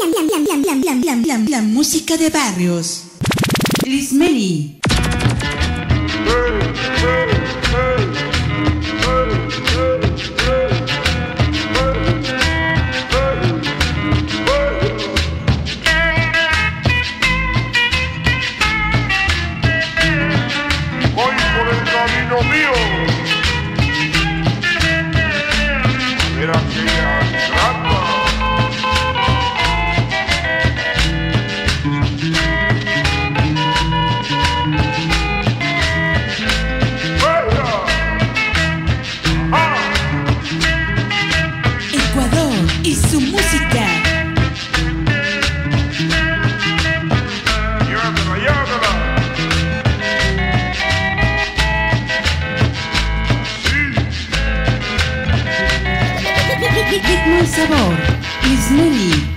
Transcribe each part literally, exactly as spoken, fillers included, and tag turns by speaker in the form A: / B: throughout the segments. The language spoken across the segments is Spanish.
A: La música de barrios. Lismeli. Y su música.
B: Llévatela, llévatela. Sí.
A: Ritmo y sabor. Lismeli.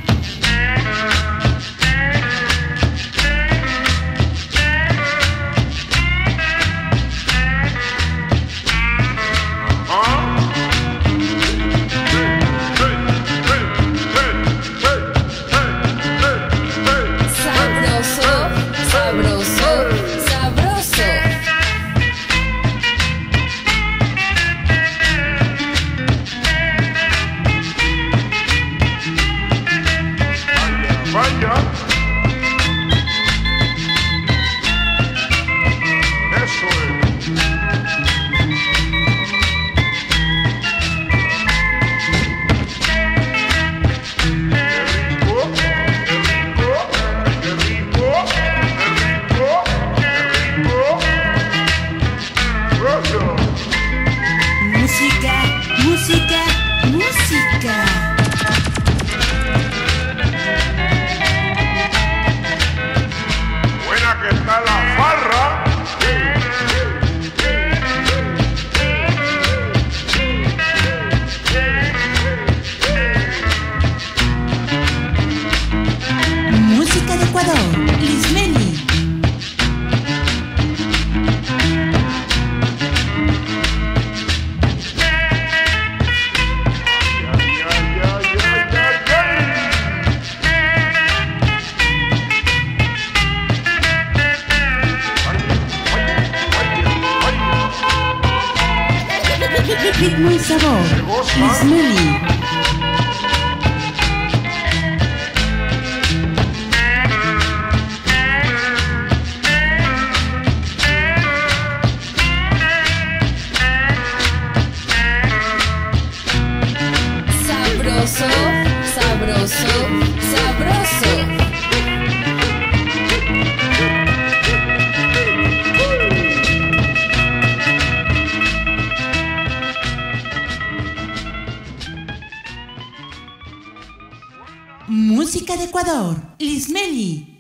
B: Vaya. Eso es. Qué rico, qué rico, qué rico, qué rico, qué rico. Gracias.
A: Música, música, música.
B: Que está la farra.
A: Música de Ecuador, Lismeli. Ritmo y sabor. Lismeli.
C: Sabroso, sabroso, sabroso.
A: Música de Ecuador, Lismeli.